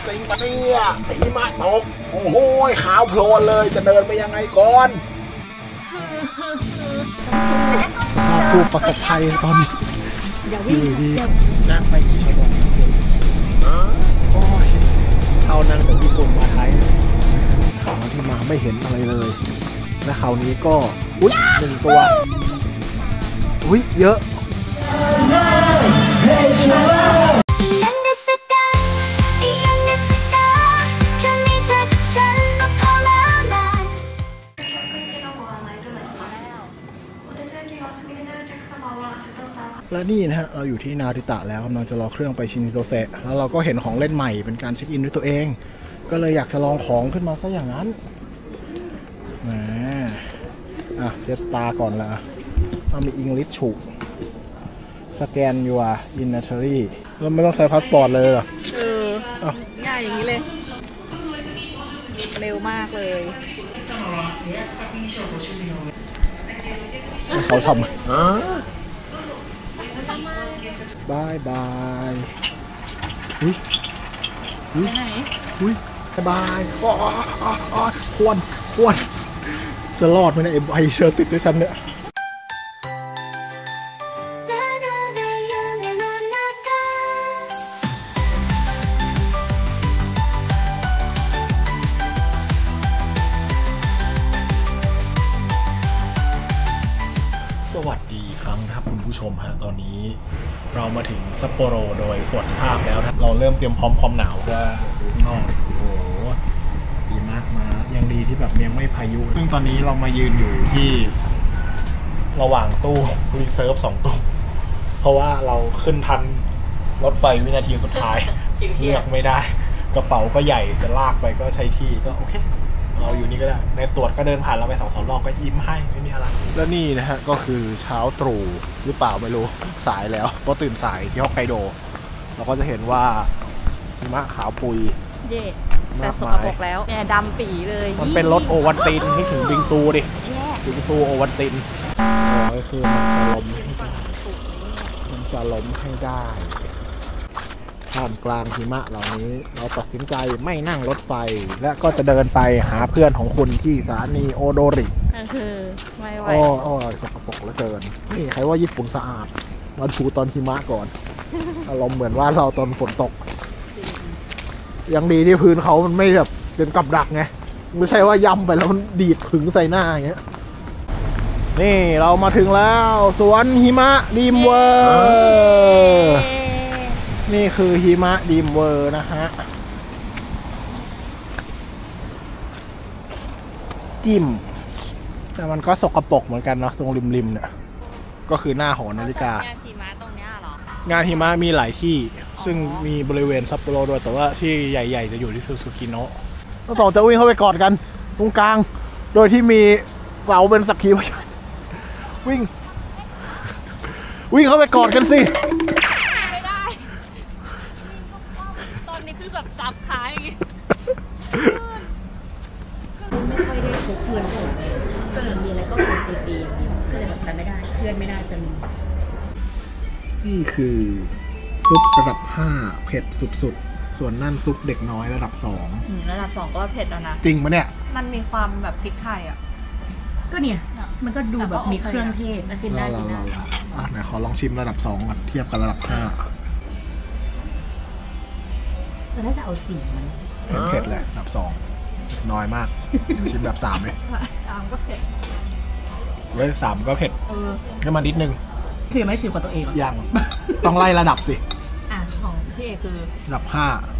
จริงปะเนี่ยหิมะตกโอ้โหขาวโพลนเลยจะเดินไปยังไงก่อนผู้ประสบภัยตอนนี้อยู่ดีนั่งไปที่ไทยบอกโอ้ยเอานั่งจากญี่ปุ่นมาไทยคราวที่มาไม่เห็นอะไรเลยและคราวนี้ก็อุ๊ย1 ตัวอุ๊ยเยอะและนี่นะฮะเราอยู่ที่นาริตะแล้วกำลังจะรอเครื่องไปชินโตเซะแล้วเราก็เห็นของเล่นใหม่เป็นการเช็คอินด้วยตัวเองก็เลยอยากจะลองของขึ้นมาซะอย่างนั้นแหมเจ็ตสตาร์ก่อนละเอามีอังกฤษฉุกสแกนยูอาอินเนอร์รี่เราไม่ต้องใช้พาสปอร์ตเลยเหรอง่ายอย่างนี้เลยเร็วมากเลยเขาทำบายบายอุ้ยไหนบายควรจะรอดไหมเนี่ยไอเชอร์ติดด้วยฉันเนี่ยสวัสดีครั้งครับคุณผู้ชมฮะตอนนี้เรามาถึงซัปโปโรโดยสวัสดิภาพแล้วเราเริ่มเตรียมพร้อมความหนาวเพื่อดูข้างนอกโอ้โหดีมากมายังดีที่แบบยังไม่พายุซึ่งตอนนี้เรามายืนอยู่ที่ระหว่างตู้รีเซิร์ฟ2 ตู้เพราะว่าเราขึ้นทันรถไฟวินาทีสุดท้ายเลือกไม่ได้กระเป๋าก็ใหญ่จะลากไปก็ใช้ที่ก็โอเคเราอยู่นี่ก็ได้ในตรวจก็เดินผ่านเราไป2 รอบก็ยิ้มให้ไม่มีอะไรแล้วนี่นะฮะก็คือเช้าตรู่หรือเปล่าไม่รู้สายแล้วก็ตื่นสายที่ฮอกไกโดเราก็จะเห็นว่าหิมะขาวปุยเย่แต่สกปรกแล้วเนี่ยดำปีเลยมันเป็นรถโอวัลตินที่ถึงบิงซูดิบิงซูโอวัลตินก็คือมันจะล้มให้ได้ท่ามกลางหิมะเหล่านี้เราตัดสินใจไม่นั่งรถไฟและก็จะเดินไปหาเพื่อนของคุณที่สถานีโอโดริคือไม่ไหวสกปรกเหลือเกินนี่ใครว่าญี่ปุ่นสะอาดมาดูตอนหิมะก่อนอารมณ์เหมือนว่าเราตอนฝนตกยังดีที่พื้นเขามันไม่แบบเป็นกับดักไงไม่ใช่ว่าย่ำไปแล้วมันดีดผึ่งใส่หน้าอย่างเงี้ยนี่เรามาถึงแล้วสวนหิมะดีมเวอร์นี่คือหิมะดีมเวอร์นะฮะจิ้มแต่มันก็สกปรกเหมือนกันเนาะตรงริมเนี่ยก็คือหน้าหอนาฬิกางานหิมะตรงนี้หรองานหิมะมีหลายที่ซึ่งมีบริเวณซัปโปโรด้วยแต่ว่าที่ใหญ่ๆจะอยู่ที่ซูซูกิโนะทั้งสองจะวิ่งเข้าไปกอดกันตรงกลางโดยที่มีเสาเป็นสักขีพยานวิ่งเข้าไปกอดกันสิไม่ได้ตอนนี้คือแบบซับขาอย่างงี้ไม่ค่อยได้พบเพื่อนเลยก็เลยมีอะไรก็คุยปีก็เลยแบบไปไม่ได้เพื่อนไม่ได้จะมีนี่คือซุประดับ5เผ็ดสุดๆส่วนนั่นซุปเด็กน้อยระดับ2 ระดับ2ก็เผ็ดแล้วนะจริงปะเนี่ยมันมีความแบบพริกไทยอ่ะก็เนี่ยมันก็ดูแบบมีเครื่องเทศกินได้ไหนขอลองชิมระดับ2ก่อนเทียบกับระดับ5 แต่ถ้าจะเอาสีมันเผ็ดเลยระดับ2น้อยมากชิมระดับ3เลย 3ก็เผ็ด 3ก็เผ็ดก็มานิดนึงคือไม่ชิมกับตัวเองยังต้องไล่ระดับสิของพี่เอคือระดับ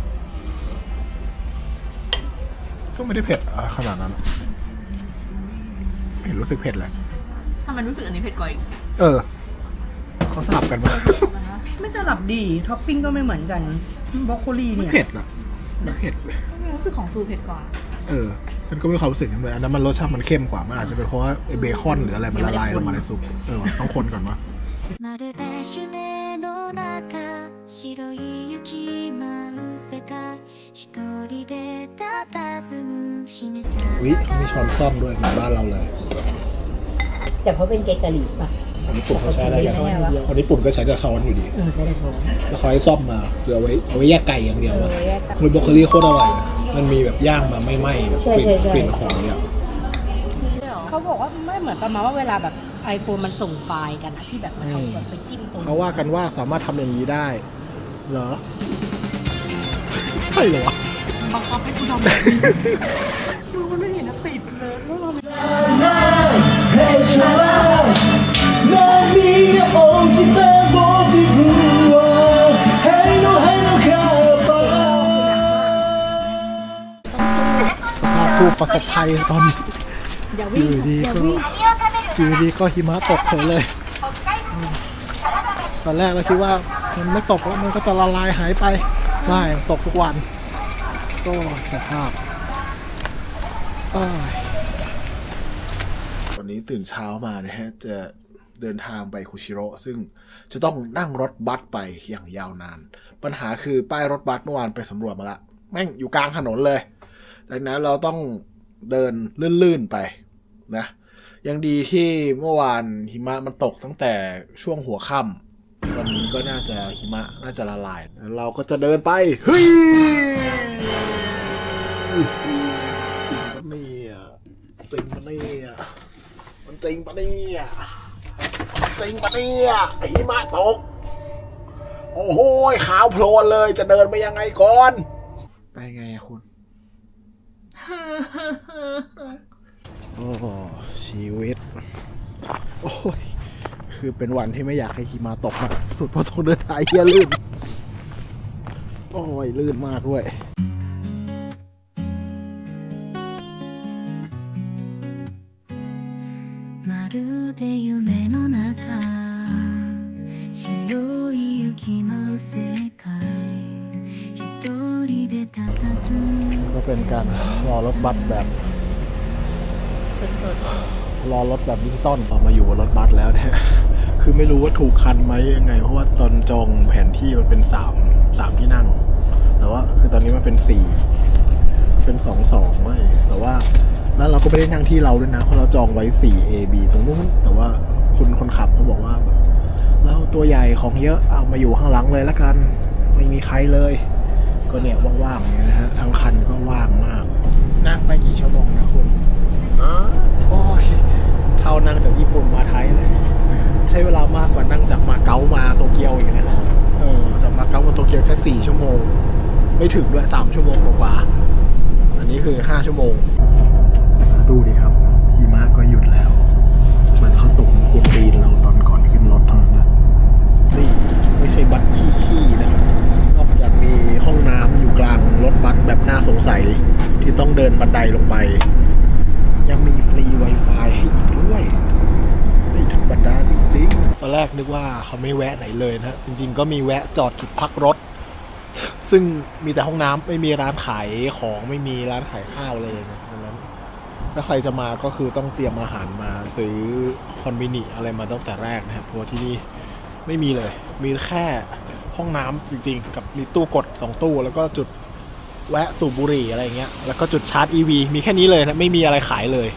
5ก็ไม่ได้เผ็ดขนาดนั้นเห็นรู้สึกเผ็ดเลยทำไมรู้สึกอันนี้เผ็ดกว่าอีกเขาสลับกันมั้ยไม่สลับดีท็อปปิ้งก็ไม่เหมือนกันบรอกโคลีเนี่ยเผ็ดอะไม่เผ็ดรู้สึกของซูเผ็ดกว่ามันก็มีความรู้สึกเหมือนอันนั้นมันรสชาติมันเข้มกว่ามันอาจจะเป็นเพราะเบคอนหรืออะไรมันละลายลงมาในซุปต้องคนก่อนวะมีช้อนซ่อมด้วยเหมือนบ้านเราเลยแต่เพราะเป็นเกกะหรี่ป่ะคนญี่ปุ่นเขาใช้อะไรกันคนญี่ปุ่นก็ใช้แต่ช้อนอยู่ดีใช้แต่ช้อนแล้วเขาให้ซ่อมมาเพื่อเอาไว้แยกไก่อย่างเดียวอะคือบรอกโคลีโคตรอร่อยมันมีแบบย่างมาไม่ไหม้แบบกลิ่นหอมเนี่ยเขาบอกว่าไม่เหมือนประมาณว่าเวลาแบบ iPhone มันส่งไฟล์กันที่แบบมันเอาแบบไปจิ้มตรงเขาว่ากันว่าสามารถทำอย่างนี้ได้เหรอใช่เหรอวะบังคับให้กูทำแบบนี้ดูมันไม่เห็นนะติดเลยแล้วเราผู้ประสบภัยตอนอยู่ดีก็หิมะตกเฉยเลยตอนแรกเราคิดว่ามันไม่ตกแล้วมันก็จะละลายหายไปไม่ตกทุกวันก็สภาพวันนี้ตื่นเช้ามานะฮะจะเดินทางไปคุชิโร่ซึ่งจะต้องนั่งรถบัสไปอย่างยาวนานปัญหาคือป้ายรถบัสเมื่อวานไปสำรวจมาละแม่งอยู่กลางถนนเลยดังนั้นเราต้องเดินลื่นๆไปนะยังดีที่เมื่อวานหิมะมันตกตั้งแต่ช่วงหัวค่ำวันนี้ก็น่าจะหิมะน่าจะละลายเราก็จะเดินไปเฮ้ยจริงปะเนี่ยมันจริงปะเนี่ยหิมะตกโอ้โหขาวโพลนเลยจะเดินไปยังไงก่อนไปไงคุณโอ้ชีวิตโอ้ยคือเป็นวันที่ไม่อยากให้หิมะตกมากสุดเพราะต้องเดินทางเหี้ยลื่นโอ้ยลื่นมากด้วยまるで夢の中白い雪の世界一人で佇むก็เป็นการรอรถบัสแบบสดรอรถแบบดิจิตอลมาอยู่บนรถบัสแล้วเนี่ยคือไม่รู้ว่าถูกคันไหมยังไงเพราะว่าตอนจองแผนที่มันเป็น3ที่นั่งแต่ว่าคือตอนนี้มันเป็น4เป็น2ไม่แต่ว่าแล้วเราก็ไม่ได้นั่งที่เราด้วยนะเพราะเราจองไว้4 A B ตรงนู้นแต่ว่าคุณคนขับเขาบอกว่าแบบเราตัวใหญ่ของเยอะเอามาอยู่ข้างหลังเลยละกันไม่มีใครเลยก็เนี่ยว่างๆเนี่ยนะฮะทั้งคันก็ว่างมากนั่งไปกี่ชั่วโมงนะคุณโอ้ยเท่านั่งจากญี่ปุ่นมาไทยเลยใช้เวลามากกว่านั่งจากมาเก๊ามาโตเกียวอีกนะฮะจากมาเก๊ามาโตเกียวแค่4ชั่วโมงไม่ถึงด้วย3ชั่วโมงกว่าอันนี้คือ5ชั่วโมงดูดิครับหิมะก็หยุดแล้วเหมือนเขาตกกวนตีนเราตอนก่อนขึ้นรถเท่านั้นแหละนี่ไม่ใช่บัสขี้ๆนะครับนอกจากมีห้องน้ำอยู่กลางรถบัสแบบน่าสงสัยที่ต้องเดินบันไดลงไปยังมีฟรี Wi-Fi ให้อีกด้วยไม่ธรรมดาจริงๆตอนแรกนึกว่าเขาไม่แวะไหนเลยนะจริงๆก็มีแวะจอดจุดพักรถซึ่งมีแต่ห้องน้ำไม่มีร้านขายของไม่มีร้านขายข้าวเลยนะดังนั้นถ้าใครจะมาก็คือต้องเตรียมอาหารมาซื้อคอนบินิอะไรมาตั้งแต่แรกนะครับเพราะที่นี่ไม่มีเลยมีแค่ห้องน้ำจริงๆกับมีตู้กด2ตู้แล้วก็จุดแวะสูบบุหรี่อะไรเงี้ยแล้วก็จุดชาร์จ EV มีแค่นี้เลยนะไม่มีอะไรขายเลย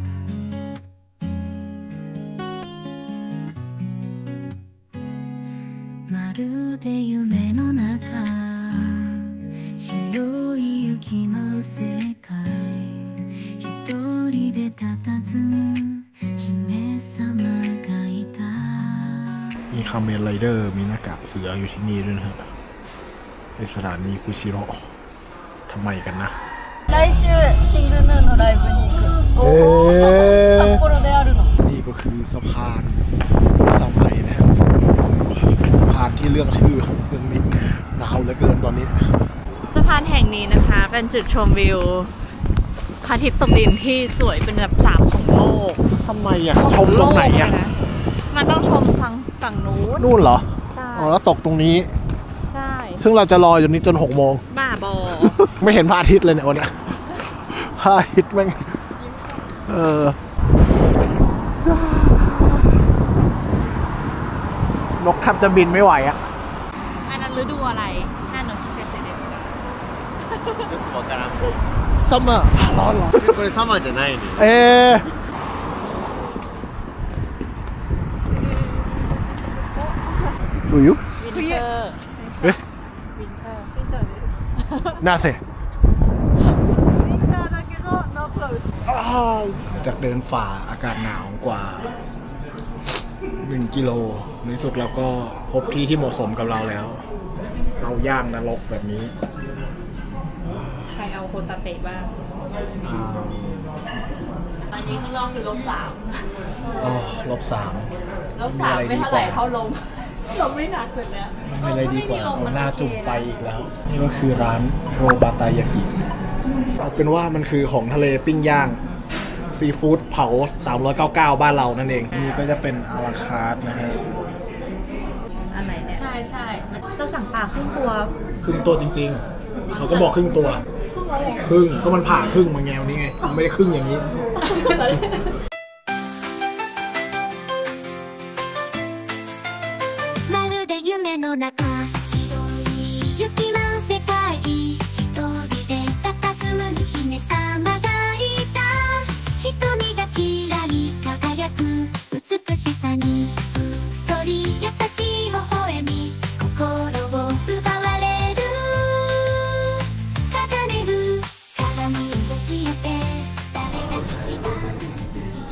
まるで夢の中白い雪の世界一人で佇む姫様がいたมีคาเมนไรเดอร์มีหน้ากากเสืออยู่ที่นี่ด้วยนะครับในสถานีคุชิโร่ทำไมกันนะ来週キングヌーのライブに行く札幌であるのนี่ก็คือสะพานสมัยนะครับสะพานที่เรื่องชื่อของเรื่องนี้หนาวเหลือเกินตอนนี้สะพานแห่งนี้นะคะเป็นจุดชมวิวพระอาทิตย์ตกดินที่สวยเป็นอันดับ3ของโลกทำไมอ่ะชมตรงไหนอ่ะมันต้องชมฝั่งนู่นเหรอใช่อ๋อแล้วตกตรงนี้ใช่ซึ่งเราจะรออยู่นี้จน6 โมงบ้าบอไม่เห็นพระอาทิตย์เลยเนี่ยวันนี้พระอาทิตย์แม่งนกแทบจะบินไม่ไหวอ่ะอันนั้นฤดูอะไรหน้าหนาวที่เซเซเดสกันよくわからんซัมเมอร์ร้อนเหรอこれサマーじゃないね冬วินเทอร์えวินเทอร์วินเทอร์なぜวินเทอร์だけど no clothes หลังจากเดินฝ่าอากาศหนาวกว่า1 กิโลในที่สุดเราก็พบที่ที่เหมาะสมกับเราแล้วเตาย่างนรกแบบนี้ใครเอาโคตาเตะบ้างอ่าอันนี้ข้างนอกคือ-3 อ๋อ-3 -3 ไม่เท่าไหร่เท่าลมไม่หนักสุดแล้วไม่อะไรดีกว่าเอาหน้าจุ่มไฟอีกแล้ว นี่ก็คือร้านโรบาตายากิเอาเป็นว่ามันคือของทะเลปิ้งย่างซีฟู้ดเผา399บ้านเรานั่นเองนี่ก็จะเป็นอาราคาร์ทนะฮะอันไหนเนี่ยใช่เราสั่งปลาครึ่งตัวครึ่งตัวจริงๆเขาก็บอกครึ่งตัวครึ่งก็มันผ่าครึ่งมาแงวนี้ไงมันไม่ได้ครึ่งอย่างนี้まるで夢の中白い雪舞う世界一人で佇む姫様がいた瞳がキラリ輝く美しさに鳥優しい微笑み心を奪われる輝る鏡を教えて誰が一番美しい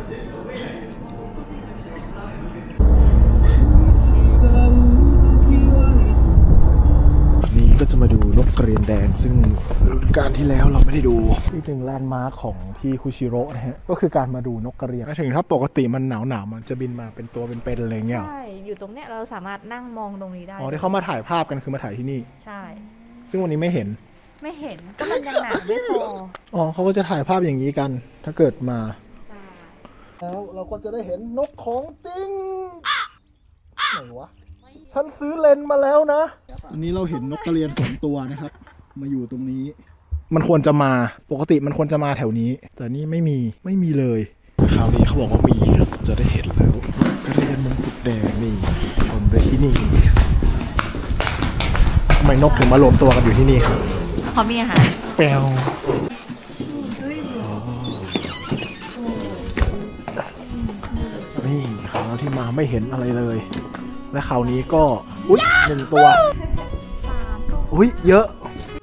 นี้ก็จะมาดูนกกระเรียนแดงซึ่งฤดูกาลที่แล้วเราไม่ได้ดูอีกหนึ่งแลนด์มาร์คของที่คุชิโร่นะฮะก็คือการมาดูนกกระเรียนถึงถ้าปกติมันหนาวมันจะบินมาเป็นตัวเป็นๆอะไรเงี้ยใช่อยู่ตรงเนี้ยเราสามารถนั่งมองตรงนี้ได้อ๋อที่เขามาถ่ายภาพกันคือมาถ่ายที่นี่ใช่ซึ่งวันนี้ไม่เห็นไม่เห็นก็มันยังหนาไม่พออ๋อเขาก็จะถ่ายภาพอย่างนี้กันถ้าเกิดมาแล้วเราก็จะได้เห็นนกของจริงไหนวะฉันซื้อเลนส์มาแล้วนะอันนี้เราเห็นนกกระเรียน2 ตัวนะครับมาอยู่ตรงนี้มันควรจะมาปกติมันควรจะมาแถวนี้แต่นี่ไม่มีเลยคราวนี้เขาบอกว่ามีนะจะได้เห็นแล้วกระเรียนมงกุฎแดงนี่ชนไปที่นี่ทำไมนกถึงมารวมตัวกันอยู่ที่นี่ครับพอมีอาหารแปวนี่คราวที่มาไม่เห็นอะไรเลย และคราวนี้ก็อุ๊ย1 ตัวอุ๊ยเยอะ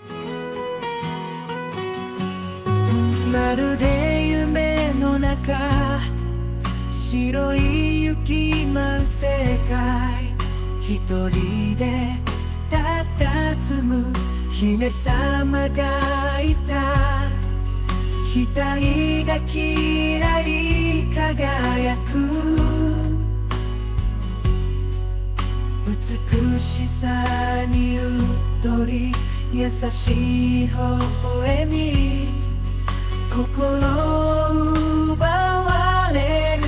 まるで夢の中白い雪舞う世界一人で佇む姫様がいた額がキラリ輝く美しさにうっとり優しい微笑み心を奪われる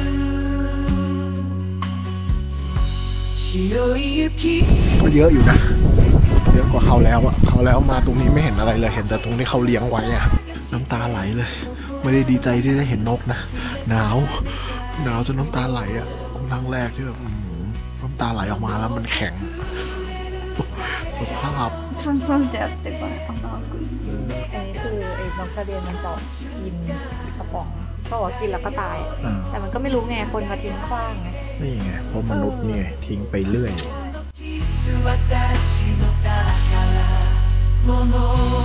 白い雪ก็เยอะอยู่นะเยอะกว่าเขาแล้วอะเขาแล้วมาตรงนี้ไม่เห็นอะไรเลยเห็นแต่ตรงที่เขาเลี้ยงไว้อะน้ำตาไหลเลยไม่ได้ดีใจที่ได้เห็นนกนะหนาวจนน้ำตาไหลอะครั้งแรกที่แบบน้ำตาไหลออกมาแล้วมันแข็งสภาพสั้นๆจะแต่ว่าต้องนอนกุยอันนี้คือไอ้นกกระเรียนมันจะกินกระป๋องก็บอกกินแล้วก็ตายแต่มันก็ไม่รู้ไงคนมาทิ้งขว้างไงนี่ไงเพราะมนุษย์เนี่ยทิ้งไปเรื่อย私の宝物